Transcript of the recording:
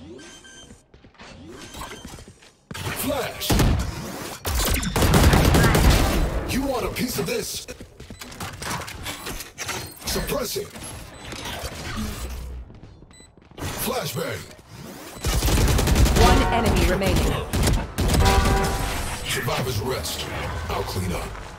Flash! You want a piece of this? Suppressing. Flashbang. One enemy remaining. Survivors rest. I'll clean up.